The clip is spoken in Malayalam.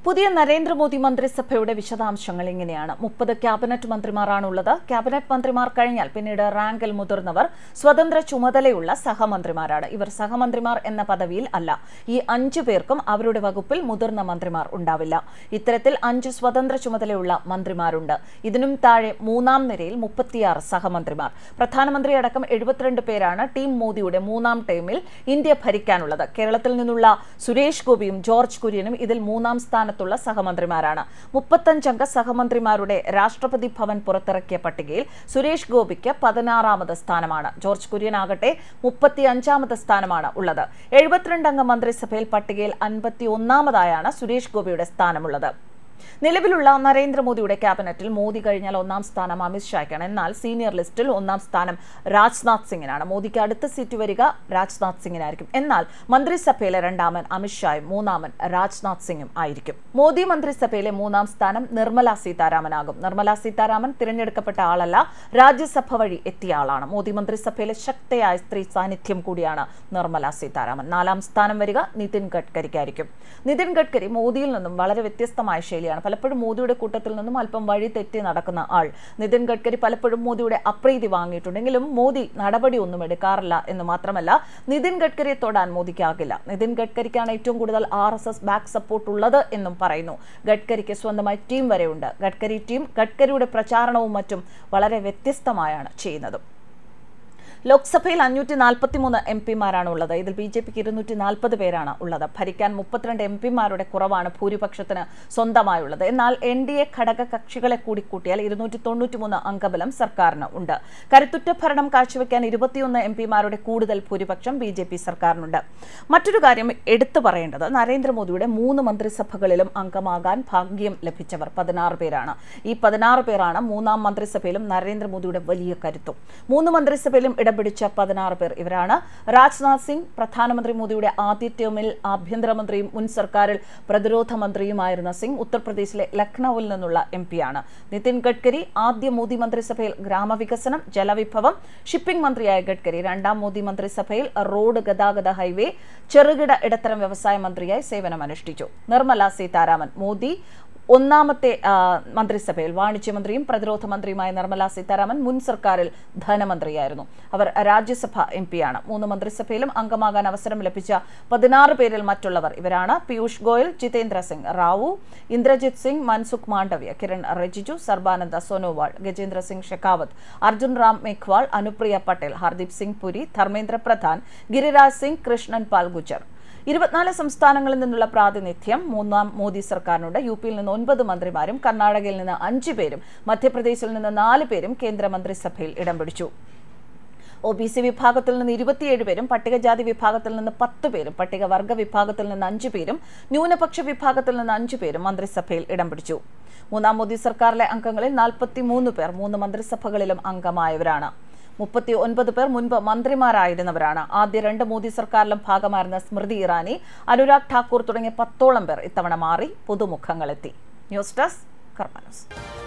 പുതിയ നരേന്ദ്രമോദി മന്ത്രിസഭയുടെ വിശദാംശങ്ങൾ ഇങ്ങനെയാണ്. 30 ക്യാബിനറ്റ് മന്ത്രിമാരാണുള്ളത്. ക്യാബിനറ്റ് മന്ത്രിമാർ കഴിഞ്ഞാൽ പിന്നീട് റാങ്കിൽ മുതിർന്നവർ സ്വതന്ത്ര ചുമതലയുള്ള സഹമന്ത്രിമാരാണ്. ഇവർ സഹമന്ത്രിമാർ എന്ന പദവിയിൽ അല്ല. ഈ 5 പേർക്കും അവരുടെ വകുപ്പിൽ മുതിർന്ന മന്ത്രിമാർ ഉണ്ടാവില്ല. ഇത്തരത്തിൽ 5 സ്വതന്ത്ര ചുമതലയുള്ള മന്ത്രിമാരുണ്ട്. ഇതിനും താഴെ മൂന്നാം നിരയിൽ 36 സഹമന്ത്രിമാർ. പ്രധാനമന്ത്രി അടക്കം 72 പേരാണ് ടീം മോദിയുടെ മൂന്നാം ടൈമിൽ ഇന്ത്യ ഭരിക്കാനുള്ളത്. കേരളത്തിൽ നിന്നുള്ള സുരേഷ് ഗോപിയും ജോർജ് കുര്യനും ഇതിൽ മൂന്നാം സ്ഥാനത്തുള്ള സഹമന്ത്രിമാരാണ്. 35 അംഗ സഹമന്ത്രിമാരുടെ രാഷ്ട്രപതി ഭവൻ പുറത്തിറക്കിയ പട്ടികയിൽ സുരേഷ് ഗോപിക്ക് 16ാമത് സ്ഥാനമാണ്. ജോർജ് കുര്യൻ ആകട്ടെ 35ാമത് സ്ഥാനമാണ് ഉള്ളത്. 72 അംഗ മന്ത്രിസഭയിൽ പട്ടികയിൽ 51ാമതായാണ് സുരേഷ് ഗോപിയുടെ സ്ഥാനമുള്ളത്. നിലവിലുള്ള നരേന്ദ്രമോദിയുടെ ക്യാബിനറ്റിൽ മോദി കഴിഞ്ഞാൽ 1ാം സ്ഥാനം അമിത്ഷായ്ക്കാണ്. എന്നാൽ സീനിയർ ലിസ്റ്റിൽ 1ാം സ്ഥാനം രാജ്നാഥ് സിംഗിനാണ്. മോദിക്ക് അടുത്ത സീറ്റ് വരിക രാജ്നാഥ് സിംഗിനായിരിക്കും. എന്നാൽ മന്ത്രിസഭയിലെ 2ാമൻ അമിത്ഷായും 3ാമൻ രാജ്നാഥ് സിംഗും ആയിരിക്കും. മോദി മന്ത്രിസഭയിലെ 3ാം സ്ഥാനം നിർമ്മല സീതാരാമനാകും. നിർമ്മല സീതാരാമൻ തിരഞ്ഞെടുക്കപ്പെട്ട ആളല്ല, രാജ്യസഭ വഴി എത്തിയ ആളാണ്. മോദി മന്ത്രിസഭയിലെ ശക്തയായ സ്ത്രീ സാന്നിധ്യം കൂടിയാണ് നിർമ്മല സീതാരാമൻ. 4ാം സ്ഥാനം വരിക നിതിൻ ഗഡ്കരിക്കായിരിക്കും. നിതിൻ ഗഡ്കരി മോദിയിൽ നിന്നും വളരെ വ്യത്യസ്തമായ ശൈലിയാണ്. പലപ്പോഴും മോദിയുടെ കൂട്ടത്തിൽ നിന്നും അല്പം വഴി തെറ്റി നടക്കുന്ന ആൾ. നിതിൻ ഗഡ്കരി പലപ്പോഴും മോദിയുടെ അപ്രീതി വാങ്ങിയിട്ടുണ്ടെങ്കിലും മോദി നടപടി ഒന്നും എടുക്കാറില്ല എന്ന് മാത്രമല്ല, നിതിൻ ഗഡ്കരിയെ തൊടാൻ മോദിക്കാകില്ല. നിതിൻ ഗഡ്കരിക്കാണ് ഏറ്റവും കൂടുതൽ RSS ബാക്ക് സപ്പോർട്ട് ഉള്ളത് എന്നും പറയുന്നു. ഗഡ്കരിക്ക് സ്വന്തമായി ടീം വരെയുണ്ട്. ഗഡ്കരി ടീം ഗഡ്കരിയുടെ പ്രചാരണവും മറ്റും വളരെ വ്യത്യസ്തമായാണ് ചെയ്യുന്നത്. ലോക്സഭയിൽ 543 MP-മാരാണ് ഉള്ളത്. ഇതിൽ BJPക്ക് 240 പേരാണ് ഉള്ളത്. ഭരിക്കാൻ 32 MP-മാരുടെ കുറവാണ് ഭൂരിപക്ഷത്തിന് സ്വന്തമായുള്ളത്. എന്നാൽ NDA ഘടക കക്ഷികളെ കൂടി കൂട്ടിയാൽ 293 അംഗബലം സർക്കാരിന് ഉണ്ട്. കരുത്തുറ്റ ഭരണം കാഴ്ചവെക്കാൻ 21 MP-മാരുടെ കൂടുതൽ ഭൂരിപക്ഷം BJP സർക്കാരിനുണ്ട്. മറ്റൊരു കാര്യം എടുത്തു പറയേണ്ടത്, നരേന്ദ്രമോദിയുടെ 3 മന്ത്രിസഭകളിലും അംഗമാകാൻ ഭാഗ്യം ലഭിച്ചവർ 16 പേരാണ്. ഈ 16 പേരാണ് 3ാം മന്ത്രിസഭയിലും നരേന്ദ്രമോദിയുടെ വലിയ കരുത്തും. 3 മന്ത്രിസഭയിലും പിടിച്ച 16 പേർ ഇവരാണ്. രാജ്നാഥ് സിംഗ് പ്രധാനമന്ത്രി മോദിയുടെ ആദ്യ ടേമിൽ ആഭ്യന്തരമന്ത്രിയും മുൻ സർക്കാരിൽ പ്രതിരോധ മന്ത്രിയുമായിരുന്ന സിംഗ് ഉത്തർപ്രദേശിലെ ലക്നൌവിൽ നിന്നുള്ള MP-യാണ്. നിതിൻ ഗഡ്കരി ആദ്യ മോദി മന്ത്രിസഭയിൽ ഗ്രാമവികസനം, ജലവിഭവം, ഷിപ്പിംഗ് മന്ത്രിയായ ഗഡ്കരി 2ാം മോദി മന്ത്രിസഭയിൽ റോഡ്, ഗതാഗത, ഹൈവേ, ചെറുകിട ഇടത്തരം വ്യവസായ മന്ത്രിയായി സേവനമനുഷ്ഠിച്ചു. നിർമ്മല സീതാരാമൻ മോദി 1ാമത്തെ മന്ത്രിസഭയിൽ വാണിജ്യമന്ത്രിയും പ്രതിരോധ മന്ത്രിയുമായ നിർമ്മല സീതാരാമൻ മുൻ സർക്കാരിൽ ധനമന്ത്രിയായിരുന്നു. അവർ രാജ്യസഭ MP-യാണ്. 3 മന്ത്രിസഭയിലും അംഗമാകാൻ അവസരം ലഭിച്ച 16 പേരിൽ മറ്റുള്ളവർ ഇവരാണ്: പീയൂഷ് ഗോയൽ, ജിതേന്ദ്ര സിംഗ്, റാവു, ഇന്ദ്രജിത് സിംഗ്, മൻസുഖ് മാണ്ഡവ്യ, കിരൺ റിജിജു, സർബാനന്ദ സോനോവാൾ, ഗജേന്ദ്ര സിംഗ് ഷെഖാവത്ത്, അർജുൻ റാം മേഘ്വാൾ, അനുപ്രിയ പട്ടേൽ, ഹർദീപ് സിംഗ് പുരി, ധർമ്മേന്ദ്ര പ്രധാൻ, ഗിരിരാജ് സിംഗ്, കൃഷ്ണൻ പാൽ ഗുജർ. 24 സംസ്ഥാനങ്ങളിൽ നിന്നുള്ള പ്രാതിനിധ്യം 3ാം മോദി സർക്കാരിനുണ്ട്. UP-യിൽ നിന്ന് 9 മന്ത്രിമാരും കർണാടകയിൽ നിന്ന് 5 പേരും മധ്യപ്രദേശിൽ നിന്ന് 4 പേരും കേന്ദ്രമന്ത്രിസഭയിൽ ഇടം പിടിച്ചു. OBC വിഭാഗത്തിൽ നിന്ന് 27 പേരും പട്ടികജാതി വിഭാഗത്തിൽ നിന്ന് 10 പേരും പട്ടികവർഗ വിഭാഗത്തിൽ നിന്ന് 5 പേരും ന്യൂനപക്ഷ വിഭാഗത്തിൽ നിന്ന് 5 പേരും മന്ത്രിസഭയിൽ ഇടം പിടിച്ചു. 3ാം മോദി സർക്കാരിലെ അംഗങ്ങളിൽ 43 പേർ 3 മന്ത്രിസഭകളിലും അംഗമായവരാണ്. 39 പേർ മുൻപ് മന്ത്രിമാരായിരുന്നവരാണ്. ആദ്യ 2 മോദി സർക്കാരിലും ഭാഗമായിരുന്ന സ്മൃതി ഇറാനി, അനുരാഗ് ഠാക്കൂർ തുടങ്ങിയ 10ഓളം പേർ ഇത്തവണ മാറി പുതുമുഖങ്ങളെത്തി. News desk Karma news.